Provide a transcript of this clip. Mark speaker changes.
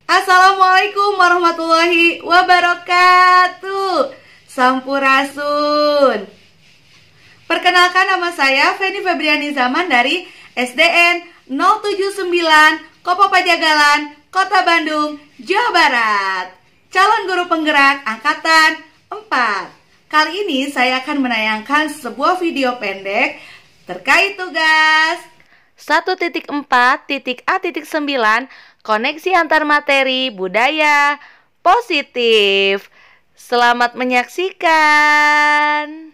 Speaker 1: Assalamualaikum warahmatullahi wabarakatuh. Sampurasun. Perkenalkan, nama saya Feni Febriani Zaman dari SDN 079 Kopo Pajagalan, Kota Bandung, Jawa Barat. Calon guru penggerak angkatan 4. Kali ini saya akan menayangkan sebuah video pendek terkait tugas 1.4.A.9 Koneksi antar materi budaya positif. Selamat menyaksikan.